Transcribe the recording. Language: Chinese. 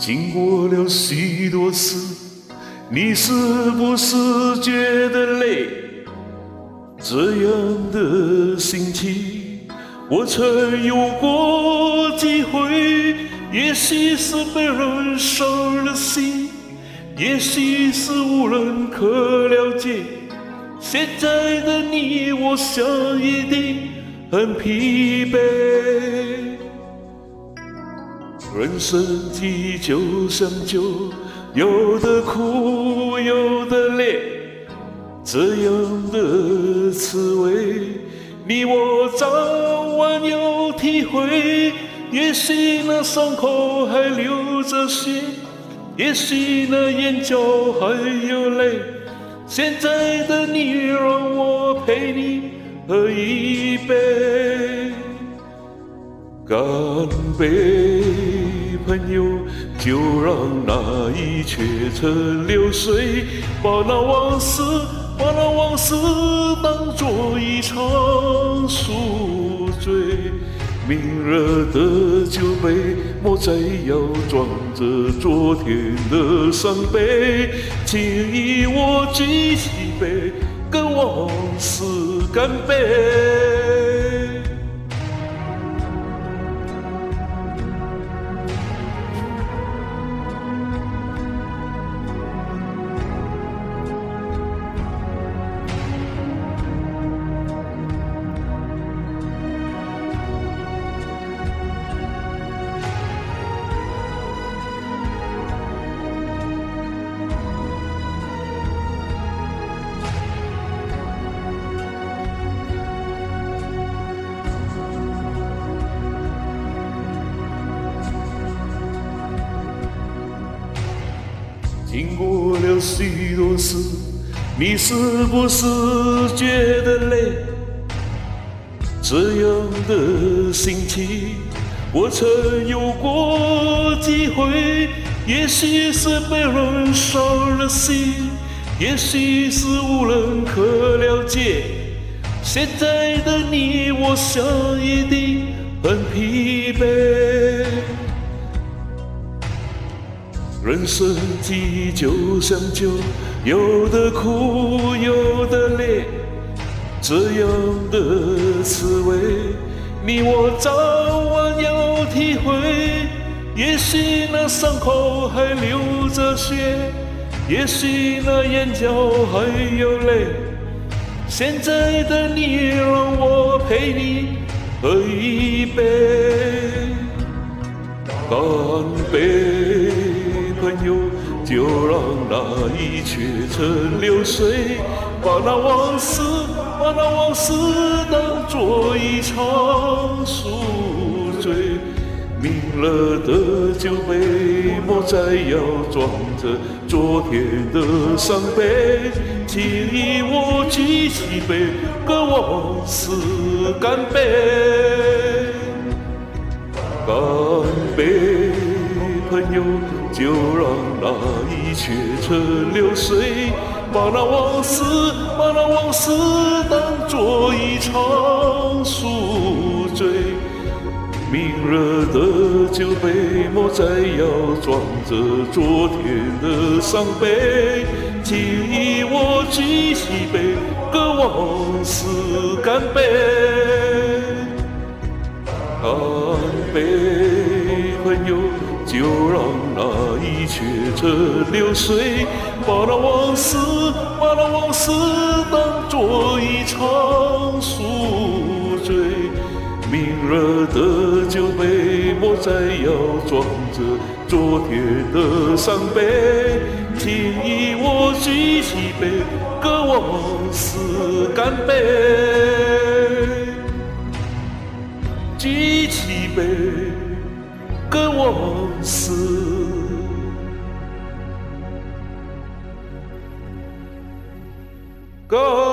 经过了许多事，你是不是觉得累？这样的心情，我曾有过几回。也许是被人伤了心，也许是无人可了解。现在的你，我想一定很疲惫。人生的就像酒，有的苦，有的烈，这样的滋味，你我早晚有体会。也许那伤口还流着血，也许那眼角还有泪。现在的你，让我陪你喝一杯，干杯，朋友，就让那一切成流水，把那往事当作一场宿醉。明热的酒杯，莫再要装着昨天的伤悲，请与我举起杯，跟往事干杯。经过了许多事，你是不是觉得累？这样的心情，我曾有过几回。也许是被人伤了心，也许是无人可了解。现在的你，我想一定很疲惫。人生的就像酒，有的苦，有的烈，这样的滋味，你我早晚有体会。也许那伤口还流着血，也许那眼角还有泪。现在的你，让我陪你喝一杯，干杯，朋友，就让那一切成流水，把那往事当作一场宿醉。明了的酒杯，莫再要装着昨天的伤悲，请与我举起杯，跟往事干杯，干杯，朋友，就让那一切成流水，把那往事当作一场宿醉。明热的酒杯，莫再要装着昨天的伤悲，请与我举起杯，跟往事干杯，干杯，朋友，就让那一切成流水，把那往事当作一场宿醉。明热的酒杯，莫再要装着昨天的伤悲，请与我举起杯，跟往事干杯，举起杯，跟往事干杯。